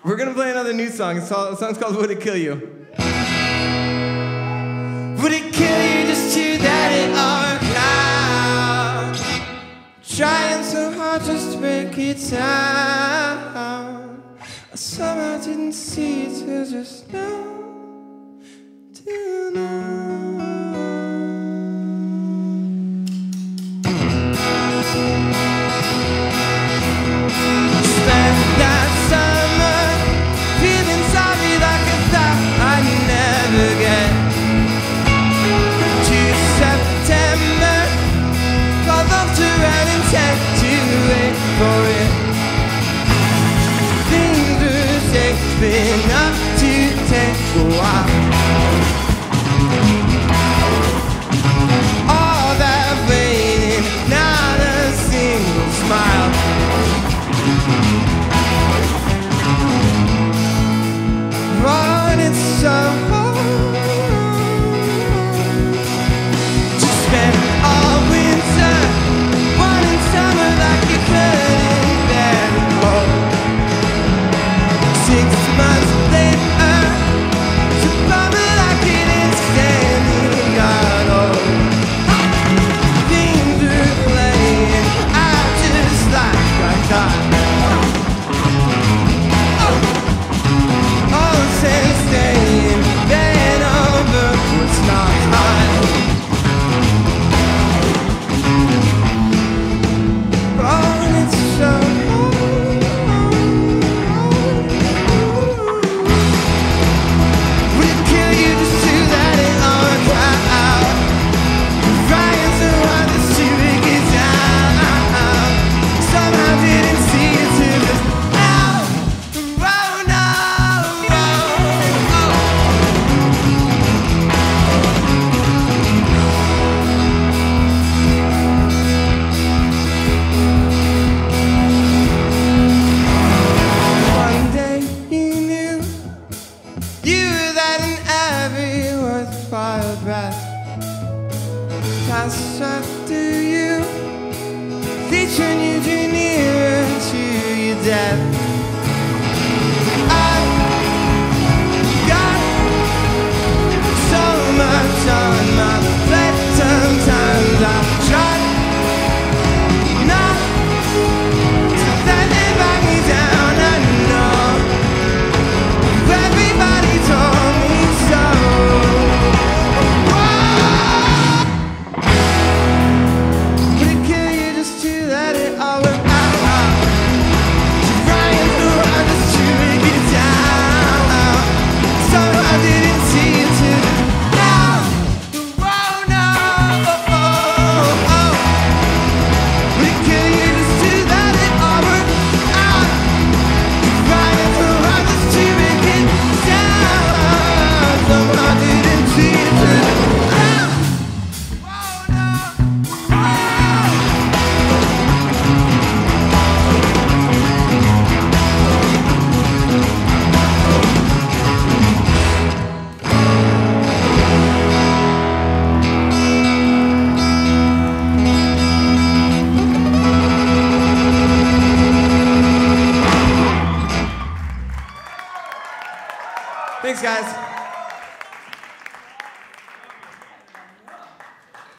We're gonna play another new song. The song's called Would It Kill You? Would it kill you just to that it all out? Trying so hard just to break it down. I somehow didn't see it till just now. Till now. Spent that summer feeling sorry like I thought I'd never get to September. Called up to an intent to wait for it. Things were safe enough to take a while.